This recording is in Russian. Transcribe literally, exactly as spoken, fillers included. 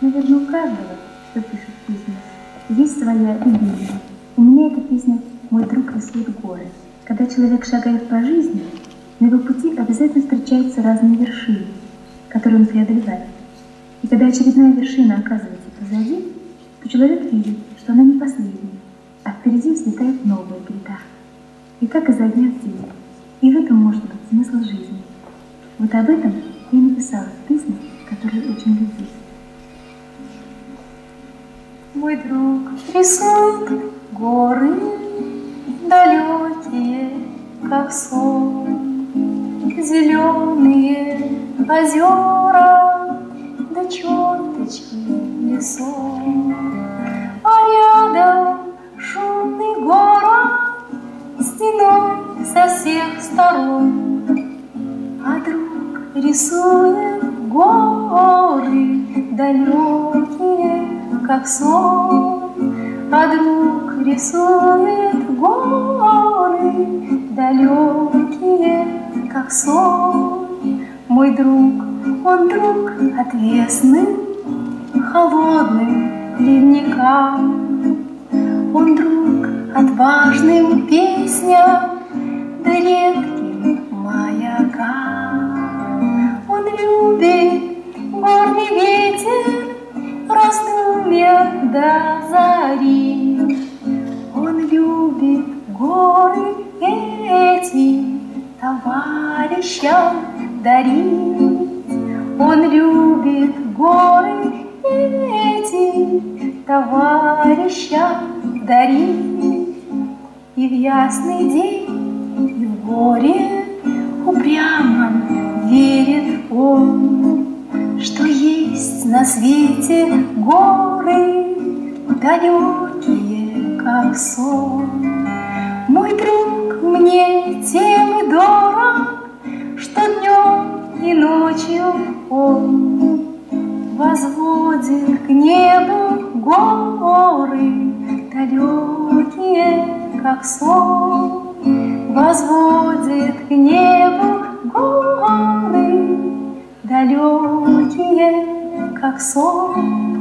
Наверное, у каждого, кто пишет письма, есть своя идея. У меня эта песня «Мой друг рисует горы». Когда человек шагает по жизни, на его пути обязательно встречаются разные вершины, которые он преодолевает. И когда очередная вершина оказывается позади, то человек видит, что она не последняя, а впереди взлетает новая гряда. И так изо дня в день. И в этом может быть смысл жизни. Вот об этом я написала песню, которую очень люблю. Мой друг рисует горы далекие, как сон, зеленые озера, да черточки лесов. А рядом шумный город стеной со всех сторон. А друг рисует горы далекие, как сон. А друг рисует горы далекие, как сон. Мой друг, он друг отвесным, холодным ледникам. Он друг отважным песням, да редким маякам. Он любит горный ветер, раздумья до зари. Он любит горы эти товарищам дарить. Он любит горы эти товарищам дарить. И в ясный день, и в горе упрямо верит он, что есть на свете горы далекие, как сон. Мой друг мне тем и дорог, что днем и ночью он возводит к небу горы далекие, как сон. Возводит к небу горы далекие, как сон.